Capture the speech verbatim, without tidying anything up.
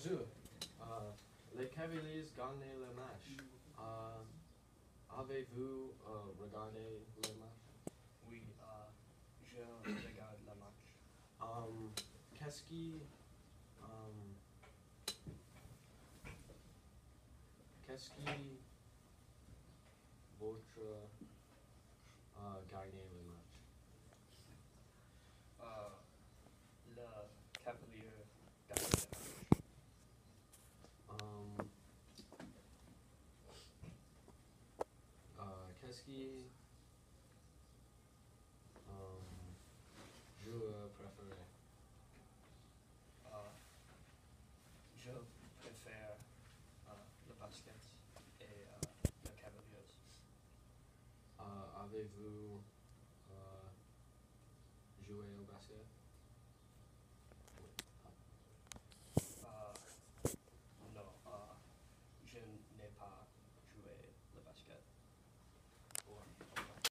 bonjour. Euh, les Cavaliers gagnent le match. Euh, avez-vous euh, regardé le match? Oui, euh, je regarde le match. Um, qu'est-ce qui, um, qu'est-ce qui votre euh, gagner le match? Euh, le Cavalier gagne le match. Um, euh, qu'est-ce qui um, joueur préféré? Euh, je préfère euh, le basket et euh, le Cavaliers. Euh, avez-vous